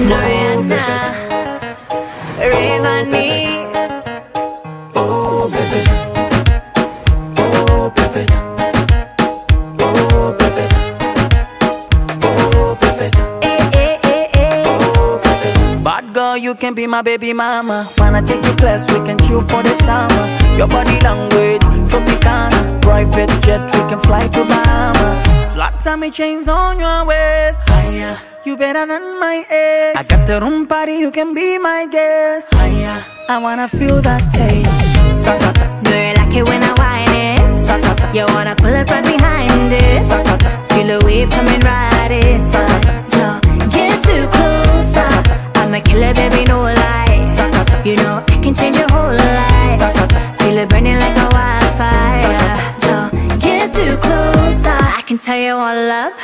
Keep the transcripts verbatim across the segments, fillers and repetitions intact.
Noriana, Rayvanny. Oh, Pepeta. Oh, Pepeta. Oh, Pepeta. Oh, Pepeta. Eh, eh, eh, eh. Oh, Pepeta. Bad girl, you can be my baby mama. Wanna take you class, we can chill for the summer. Your body language, Tropicana. Private jet, we can fly to Bahamas. Flat tummy chains on your waist. Hayaa. You better than my ex. I got the room party, you can be my guest. Hayaa. I wanna feel that taste. Sakata, Do you like it when I whine it? Sakata, You wanna pull it right behind it? Sakata, Feel the wave coming right in. So get too close. I'm a killer, baby, no lie. Sakata, You know I can change your whole life. Sakata, Feel it burning like a wildfire. So get too close. I can tell you all up.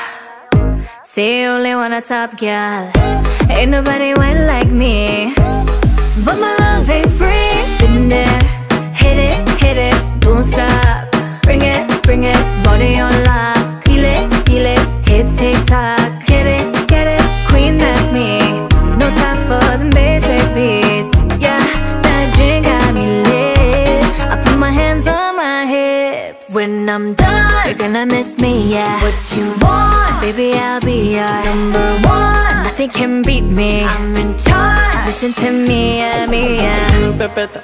Say you only want a top girl. Ain't nobody went like me. But my love ain't free. Been there, hit it, hit it, don't stop. Bring it, bring it, body on lock. Feel it, feel it, hips tick tock. Get it, get it, queen, that's me. No time for the basic beats. Yeah, that drink got me lit. I put my hands on my hips. When I'm done, you're gonna miss me, yeah. What you want, baby, I'll be your number one. Nothing can beat me, I'm in charge. Listen to me, yeah, me, yeah. Pepeta,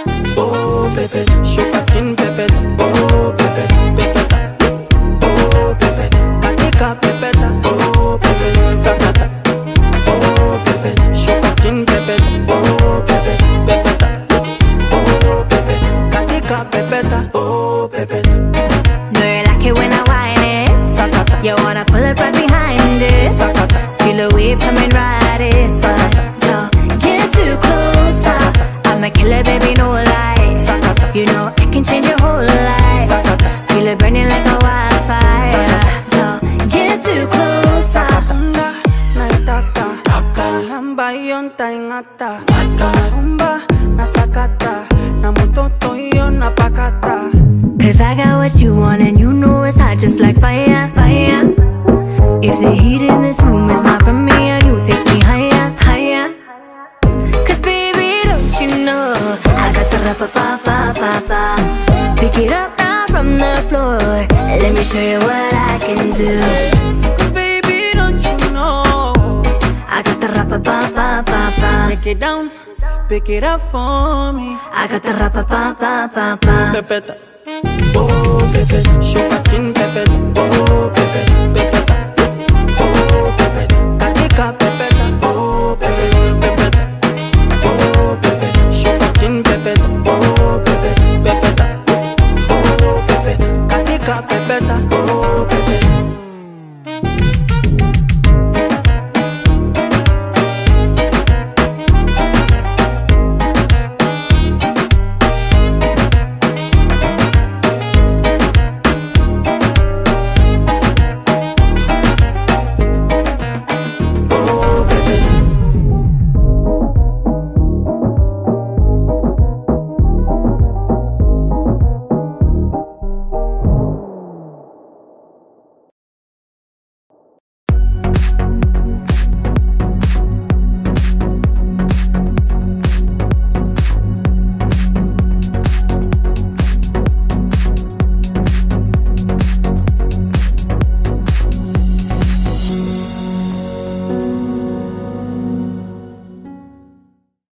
Oh, Pepeta. sugar king Pepeta, Oh, Pepeta. Pepeta, Oh, Pepeta. katika Pepeta, Oh, Pepeta. Sakata, Oh, Pepeta. sugar king Pepeta, Oh, Pepeta. Pepeta, Oh, Pepeta. katika Pepeta, Oh, Pepeta. No, you like it when I whine it. Sakata, You wanna pull it right behind it. Sakata, Feel the wave coming right in. So get too close. I'm a killer, baby, no lie. Sakata, You know I can change your whole life. Sakata, Feel it burning like a wildfire. So get too close. Sakata, naitaka, Taka. namba yonta ingata, Mata. rumba na sakata, na mutoto iyo na pakata. Cause I got what you want and you know it's hot just like fire, fire. If the heat in this room is not from me and you take me higher, higher. Cause baby, don't you know I got the ra-pa-pa-pa-pa-pa. Pick it up now from the floor. Let me show you what I can do. Cause baby, don't you know, I got the ra-pa-pa-pa-pa-pa. take it down, pick it up for me. I got the ra-pa-pa-pa-pa-pa. Pepeta, Oh, Pepeta. sugar